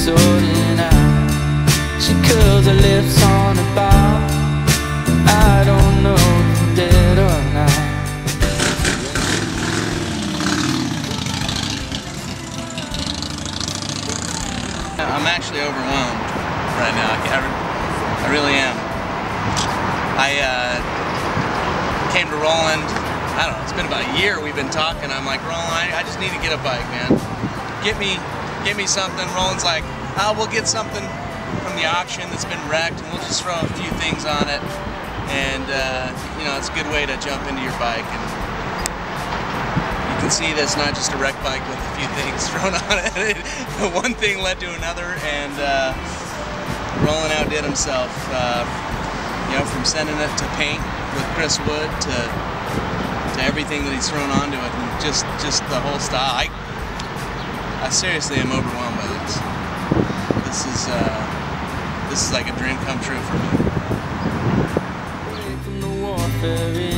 sorting out. She curls her lips on a bar. I don't know if I'm dead or not. I'm actually overwhelmed right now. I really am. I came to Roland, I don't know, it's been about a year we've been talking. I'm like, Roland, I just need to get a bike, man. Get me something. Roland's like, oh, we'll get something from the auction that's been wrecked and we'll just throw a few things on it. And, you know, it's a good way to jump into your bike. And you can see this, not just a wrecked bike with a few things thrown on it. One thing led to another, and Roland outdid himself. You know, from sending it to paint with Chris Wood to everything that he's thrown onto it, and just the whole style. I seriously am overwhelmed by this. This is like a dream come true for me. Away from the warfare